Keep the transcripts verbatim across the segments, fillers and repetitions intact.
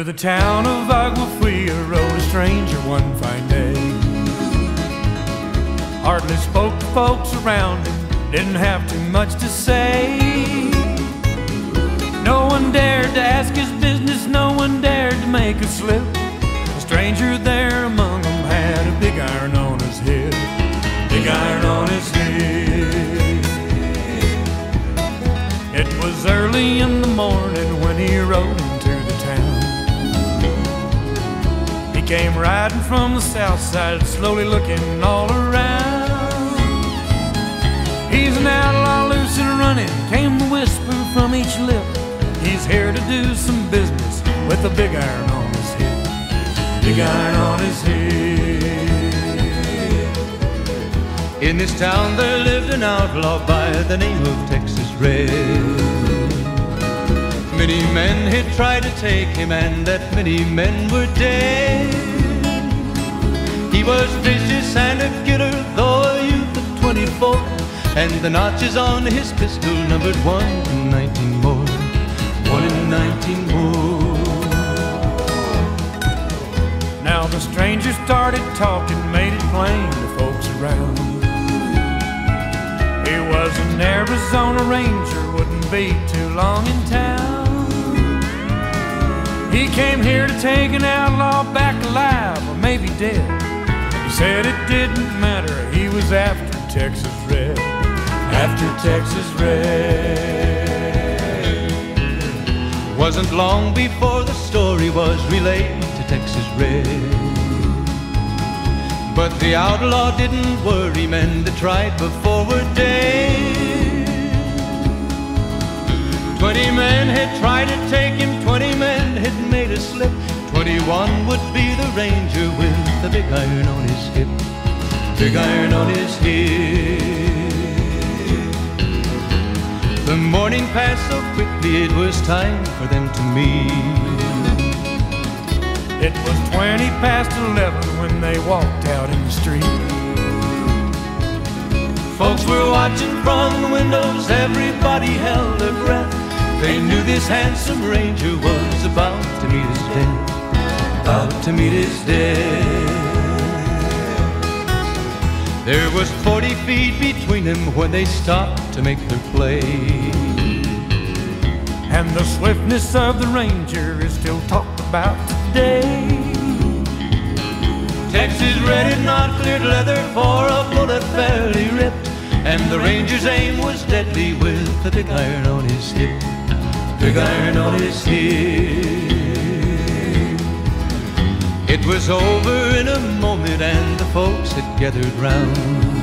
the town of Aguafuia rode a stranger one fine day. Hardly spoke to folks around him, didn't have too much to say. No one dared to ask his business, no one dared to make a slip. A stranger there among them had a big iron on his head, big iron on his head. It was early in the morning when he rode into the town. He came riding from the south side, slowly looking all around. He's an outlaw loose and running, came the whisper from each lip. He's here to do some business with a big iron on his head, big iron on his head. In this town there lived an outlaw by the name of Texas Red. Many men had tried to take him, and that many men were dead. He was vicious and a killer, though a youth of twenty-four, and the notches on his pistol numbered one in nineteen more, one in nineteen more. Now the stranger started talking, made it plain to folks around. He was an Arizona Ranger, wouldn't be too long in town. He came here to take an outlaw back alive, or maybe dead. He said it didn't matter, he was after Texas Red, after Texas Red. Wasn't long before the story was relayed to Texas Red. But the outlaw didn't worry men that tried before were dead. Twenty men had tried to take him, twenty men had made a slip. Twenty-one would be the ranger with the big iron on his hip, big iron on his hip. The morning passed so quickly it was time for them to meet. It was twenty past eleven when they walked out in the street. Folks were watching from the windows, everybody held their breath. They knew this handsome ranger was about to meet his death, about to meet his death. There was forty feet between them when they stopped to make their play. And the swiftness of the ranger is still talked about today. Texas Red had not cleared leather for a bullet fairly ripped, and the ranger's aim was deadly with the big iron on his hip, big iron on his hip. It was over in a moment and the folks had gathered round.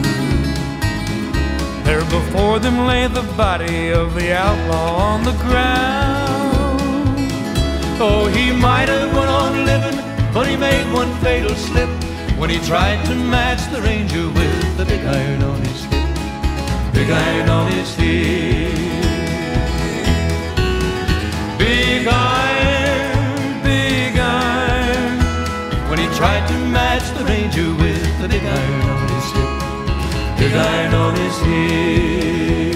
There before them lay the body of the outlaw on the ground. Oh, he might have went on living, but he made one fatal slip when he tried to match the ranger with the big iron on his hip, big iron on his hip. Big iron, big iron, when he tried to match the ranger with the big iron on his hip, big iron on his hip.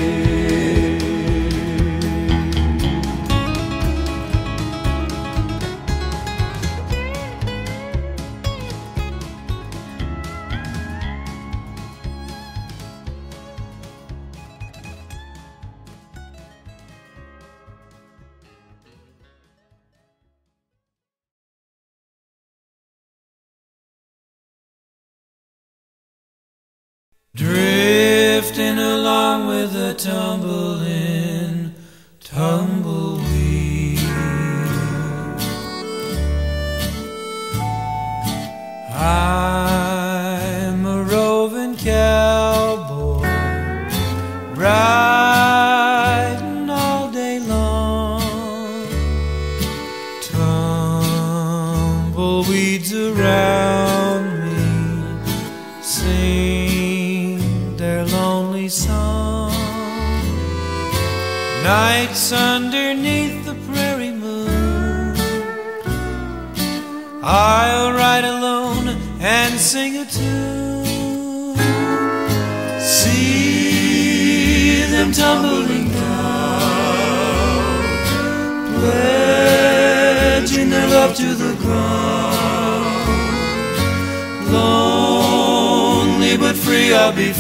Drifting along with a tumbling tumbleweed, I'm a roving cowboy, riding all day long. Tumbleweeds around me sing their lonely song. Nights underneath the prairie moon, I'll ride alone and sing a tune. See them tumbling down, pledging their love up to the ground. Lonely but free I'll be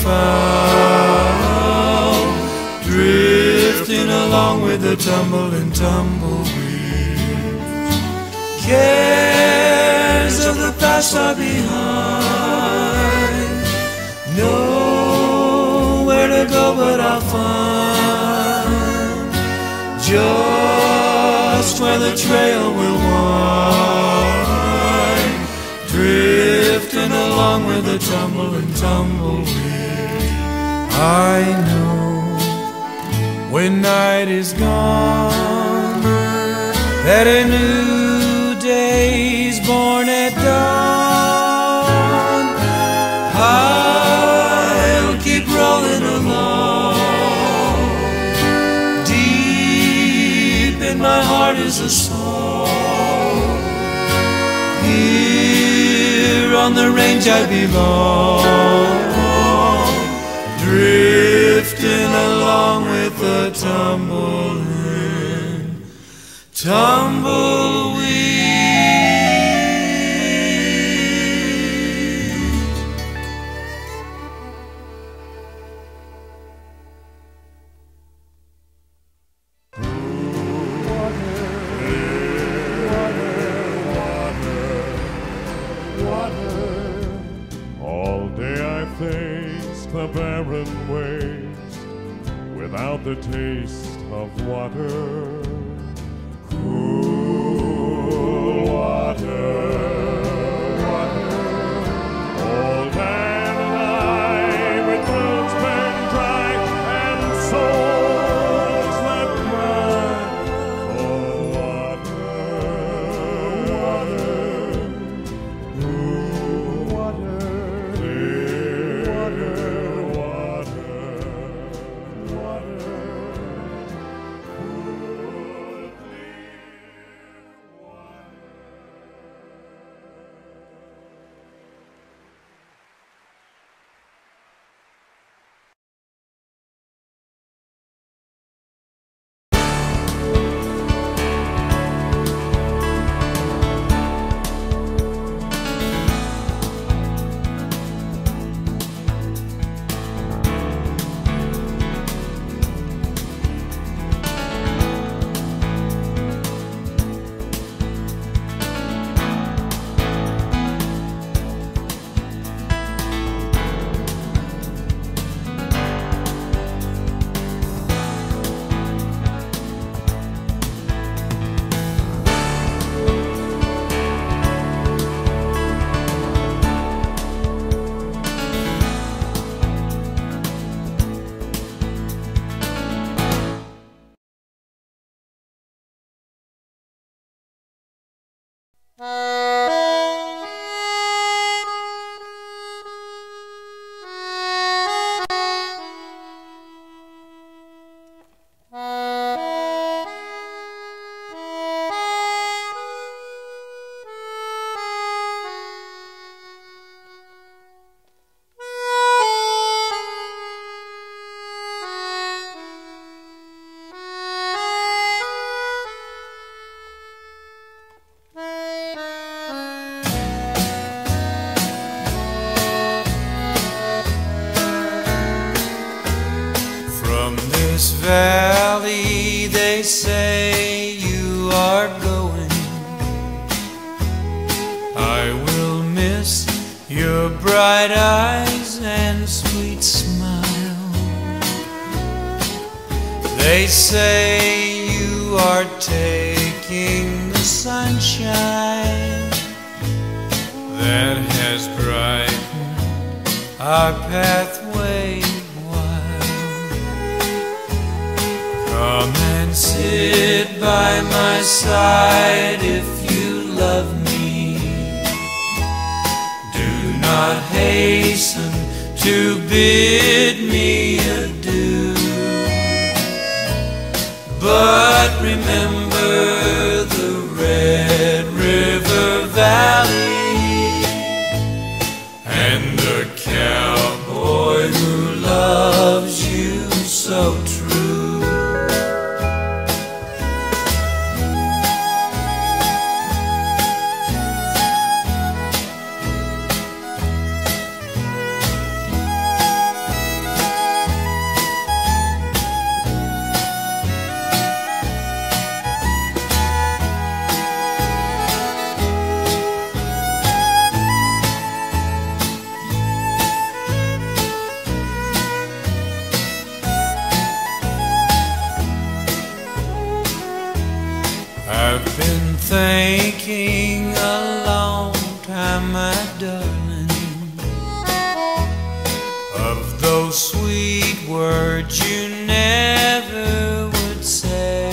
found, drifting along with the tumble and tumbleweed. Cares of the past are behind, nowhere to go but I'll find just where the trail will wind, drifting along with the tumble and tumbleweed. I know when night is gone that a new day's born at dawn. I'll keep rolling along, deep in my heart is a song. Here on the range I belong, drifting along with the tumbling tumbleweed. All day I faced the barren waste without the taste of water. Cool water, water. Old man alive with throats burned dry and souls that cry for water, water. Cool water, clear water, water, water. Valley, they say you are going. I will miss your bright eyes and sweet smile. They say you are taking the sunshine that has brightened our pathway. Come and sit by my side if you love me. Do not hasten to bid me adieu, but remember the Red River Valley and the cowboy who loves you so true. my darling, of those sweet words you never would say.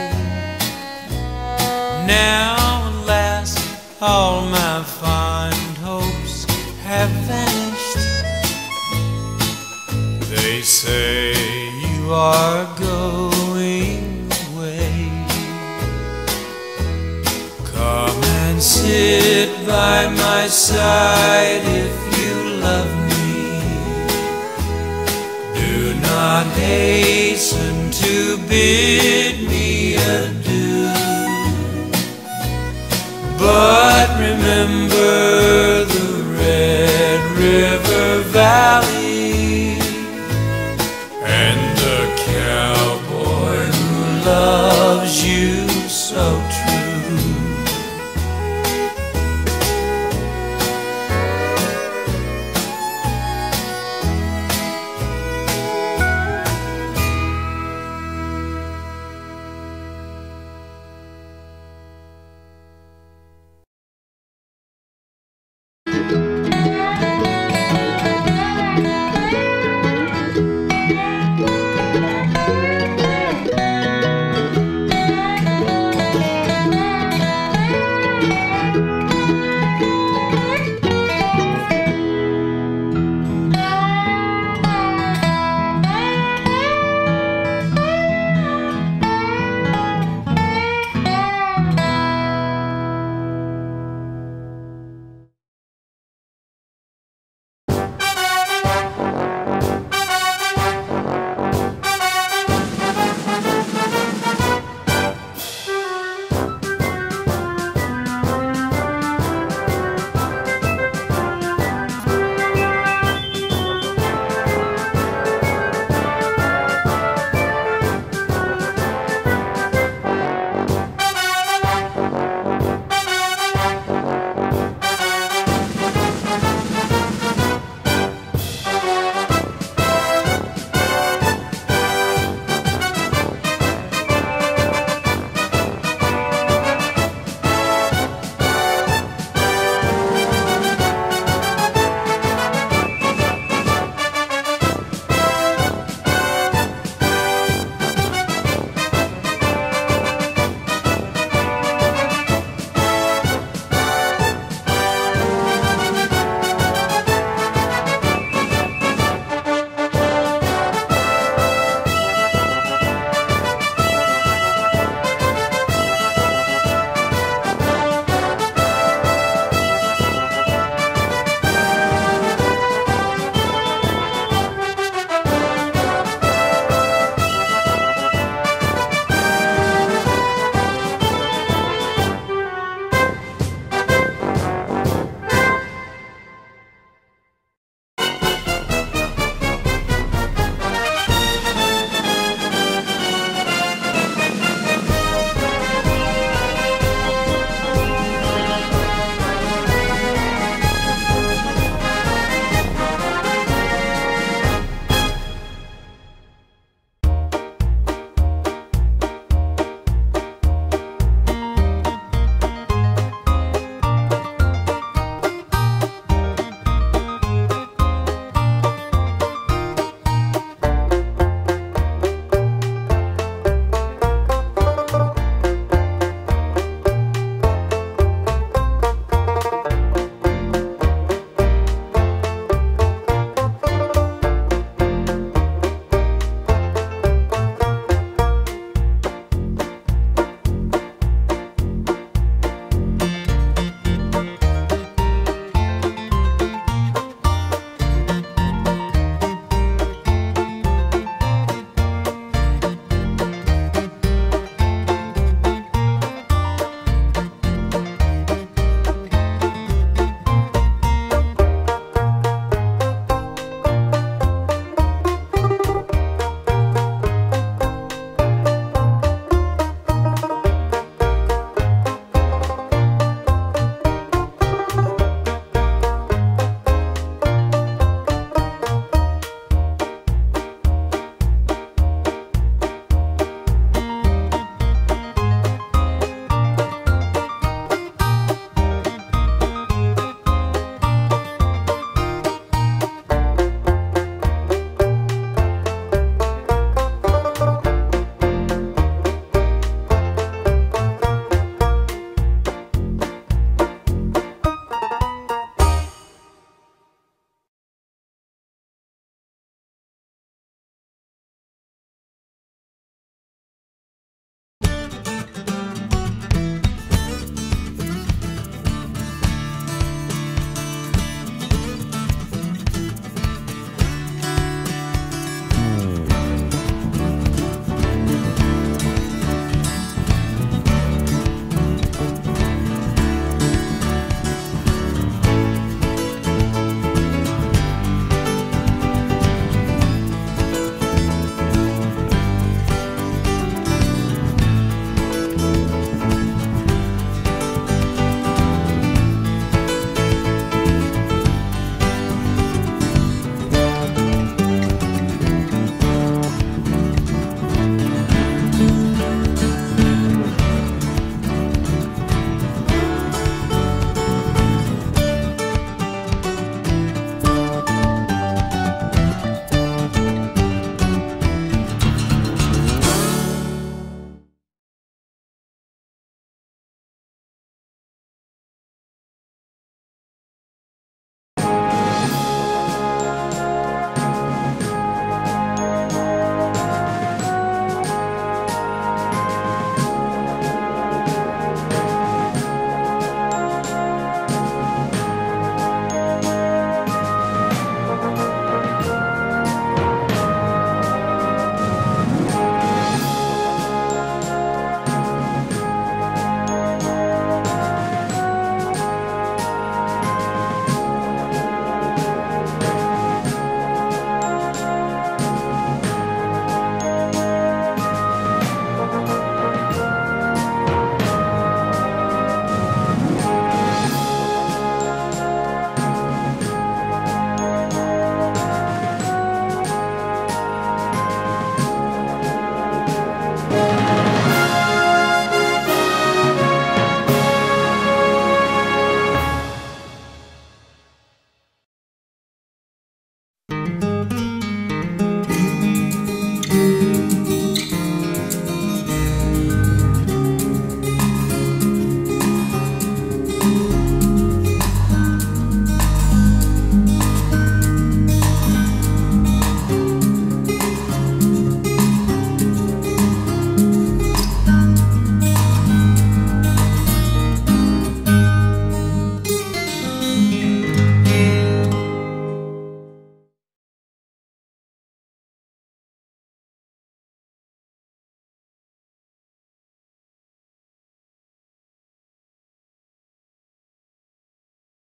Now, alas, all my fond hopes have vanished. They say you are going away. Come and sit by my side if you love me. Do not hasten to bid me adieu, but remember the Red River Valley